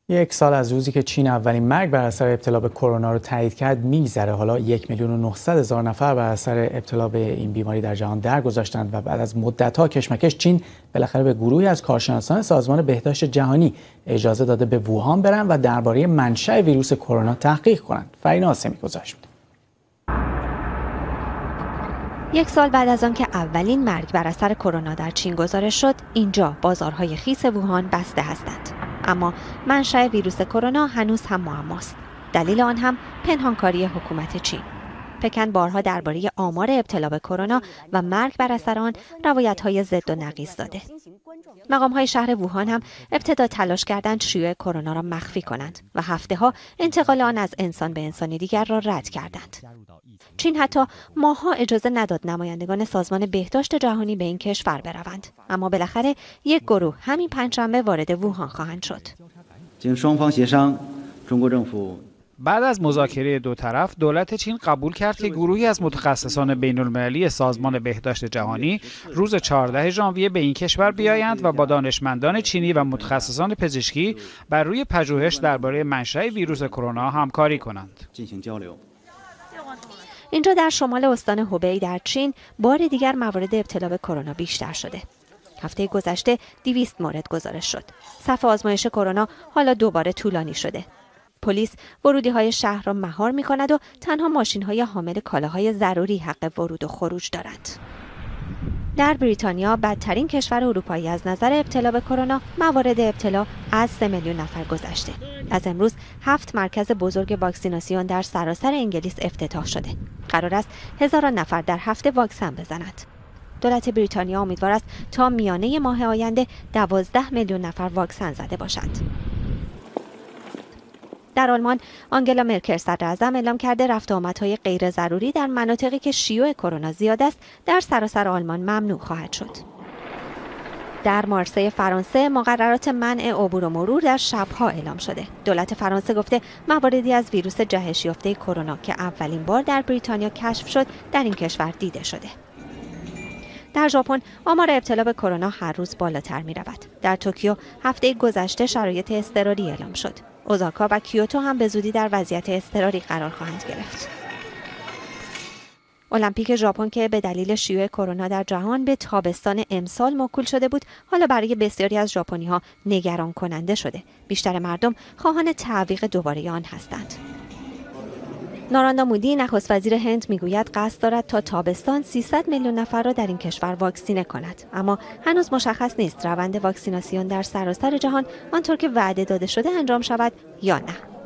یک سال از روزی که چین اولین مرگ بر اثر ابتلا به کرونا رو تایید کرد میگذره. حالا 1,900,000 نفر بر اثر ابتلا به این بیماری در جهان درگذشتند و بعد از مدت‌ها کشمکش چین بالاخره به گروهی از کارشناسان سازمان بهداشت جهانی اجازه داده به ووهان برن و درباره منشأ ویروس کرونا تحقیق کنند. فرینا آسمی گزارش میده. یک سال بعد از آنکه اولین مرگ بر اثر کرونا در چین گزارش شد، اینجا بازارهای خیس ووهان بسته هستند. اما منشأ ویروس کرونا هنوز هم معماست. دلیل آن هم پنهانکاری حکومت چین. پکن بارها درباره آمار ابتلا به کرونا و مرگ بر اثر آن روایت‌های ضد و نقیض داده. مقام‌های شهر ووهان هم ابتدا تلاش کردند شیوع کرونا را مخفی کنند و هفته‌ها انتقال آن از انسان به انسان دیگر را رد کردند. چین حتی ماه‌ها اجازه نداد نمایندگان سازمان بهداشت جهانی به این کشور بروند، اما بالاخره یک گروه همین پنجشنبه وارد ووهان خواهند شد. بعد از مذاکره دو طرف، دولت چین قبول کرد که گروهی از متخصصان بین‌المللی سازمان بهداشت جهانی روز 14 ژانویه به این کشور بیایند و با دانشمندان چینی و متخصصان پزشکی بر روی پژوهش درباره منشأ ویروس کرونا همکاری کنند. اینجا در شمال استان هوبی در چین بار دیگر موارد ابتلا به کرونا بیشتر شده. هفته گذشته 200 مورد گزارش شد. صف آزمایش کرونا حالا دوباره طولانی شده. پلیس ورودی‌های شهر را مهار می‌کند و تنها ماشین‌های حامل کالاهای ضروری حق ورود و خروج دارند. در بریتانیا، بدترین کشور اروپایی از نظر ابتلا به کرونا، موارد ابتلا از 3 میلیون نفر گذشته. از امروز 7 مرکز بزرگ واکسیناسیون در سراسر انگلیس افتتاح شده. قرار است هزاران نفر در هفته واکسن بزنند. دولت بریتانیا امیدوار است تا میانه ماه آینده 12 میلیون نفر واکسن زده باشند. در آلمان، آنگلا مرکل صدراعظم اعلام کرده رفت و آمدهای غیر ضروری در مناطقی که شیوع کرونا زیاد است در سراسر آلمان ممنوع خواهد شد. در مارسی فرانسه مقررات منع عبور و مرور در شبها اعلام شده. دولت فرانسه گفته مواردی از ویروس جهش یافته کرونا که اولین بار در بریتانیا کشف شد در این کشور دیده شده. در ژاپن آمار ابتلا به کرونا هر روز بالاتر می رود. در توکیو هفته گذشته شرایط اضطراری اعلام شد. اوزاکا و کیوتو هم به زودی در وضعیت اضطراری قرار خواهند گرفت. المپیک ژاپن که به دلیل شیوع کرونا در جهان به تابستان امسال موکول شده بود، حالا برای بسیاری از ژاپنی‌ها نگران کننده شده. بیشتر مردم خواهان تعویق دوباره آن هستند. ناراندا مودی نخست وزیر هند میگوید قصد دارد تا تابستان 300 میلیون نفر را در این کشور واکسینه کند، اما هنوز مشخص نیست روند واکسیناسیون در سراسر جهان آنطور که وعده داده شده انجام شود یا نه.